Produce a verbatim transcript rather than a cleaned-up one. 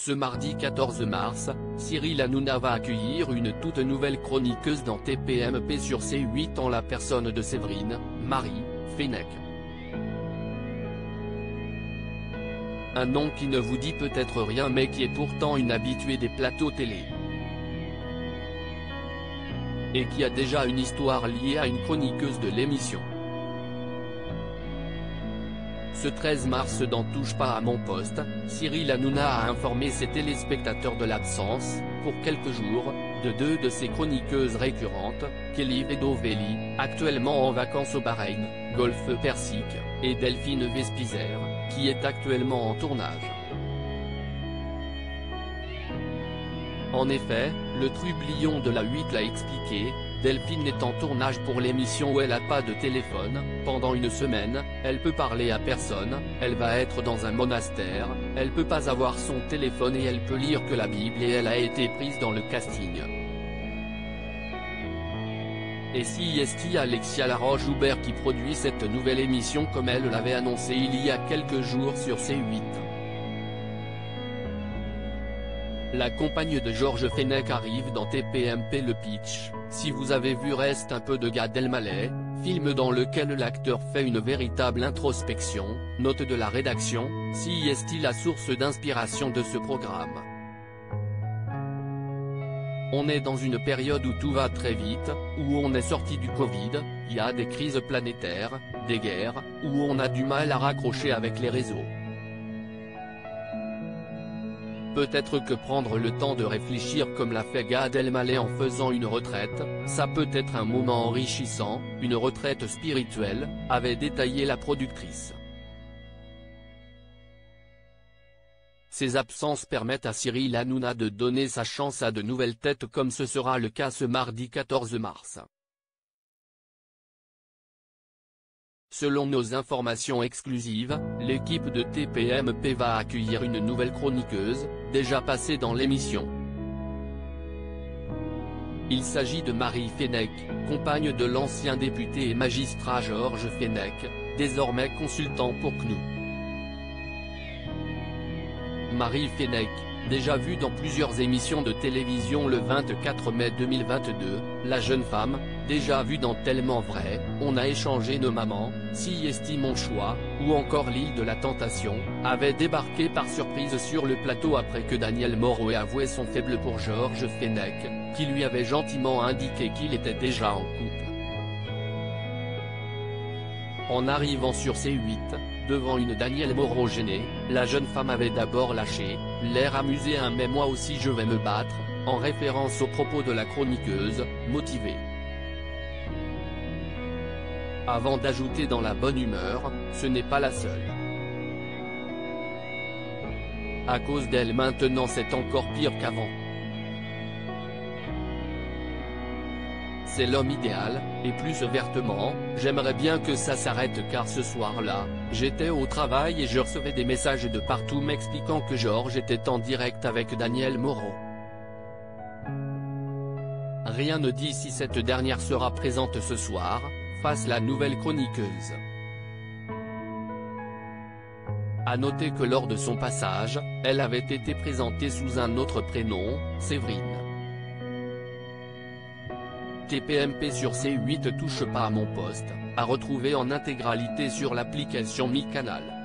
Ce mardi quatorze mars, Cyril Hanouna va accueillir une toute nouvelle chroniqueuse dans T P M P sur C huit en la personne de Séverine, Marie, Fenech. Un nom qui ne vous dit peut-être rien mais qui est pourtant une habituée des plateaux télé. Et qui a déjà une histoire liée à une chroniqueuse de l'émission. Ce treize mars dans Touche pas à mon poste, Cyril Hanouna a informé ses téléspectateurs de l'absence, pour quelques jours, de deux de ses chroniqueuses récurrentes, Kelly Vedoveli, actuellement en vacances au Bahreïn, Golfe Persique, et Delphine Vespizer, qui est actuellement en tournage. En effet, le trublion de la huit l'a expliqué, Delphine est en tournage pour l'émission où elle n'a pas de téléphone, pendant une semaine, elle peut parler à personne, elle va être dans un monastère, elle peut pas avoir son téléphone et elle peut lire que la Bible et elle a été prise dans le casting. Et si est Alexia Laroche-Joubert qui produit cette nouvelle émission comme elle l'avait annoncé il y a quelques jours sur C huit. La compagne de Georges Fenech arrive dans T P M P. Le pitch, si vous avez vu reste un peu de Gad Elmaleh, film dans lequel l'acteur fait une véritable introspection, note de la rédaction, si est la source d'inspiration de ce programme. On est dans une période où tout va très vite, où on est sorti du Covid, il y a des crises planétaires, des guerres, où on a du mal à raccrocher avec les réseaux. Peut-être que prendre le temps de réfléchir comme l'a fait Gad Elmaleh en faisant une retraite, ça peut être un moment enrichissant, une retraite spirituelle, avait détaillé la productrice. Ces absences permettent à Cyril Hanouna de donner sa chance à de nouvelles têtes comme ce sera le cas ce mardi quatorze mars. Selon nos informations exclusives, l'équipe de T P M P va accueillir une nouvelle chroniqueuse, déjà passée dans l'émission. Il s'agit de Marie Fenech, compagne de l'ancien député et magistrat Georges Fenech, désormais consultant pour C N U. Marie Fenech, déjà vue dans plusieurs émissions de télévision le vingt-quatre mai deux mille vingt-deux, la jeune femme, déjà vue dans Tellement Vrai, On a échangé nos mamans, Si est mon choix, ou encore L'île de la tentation, avait débarqué par surprise sur le plateau après que Daniel Moreau ait avoué son faible pour Georges Fenech, qui lui avait gentiment indiqué qu'il était déjà en couple. En arrivant sur C huit, devant une Daniel Moreau gênée, la jeune femme avait d'abord lâché, l'air amusé un « mais moi aussi je vais me battre », en référence aux propos de la chroniqueuse, motivée. Avant d'ajouter dans la bonne humeur, ce n'est pas la seule. À cause d'elle maintenant c'est encore pire qu'avant. C'est l'homme idéal, et plus ouvertement, j'aimerais bien que ça s'arrête car ce soir-là, j'étais au travail et je recevais des messages de partout m'expliquant que Georges était en direct avec Daniel Moreau. Rien ne dit si cette dernière sera présente ce soir, face la nouvelle chroniqueuse. À noter que lors de son passage, elle avait été présentée sous un autre prénom, Séverine. T P M P sur C huit touche pas à mon poste, à retrouver en intégralité sur l'application Mi Canal.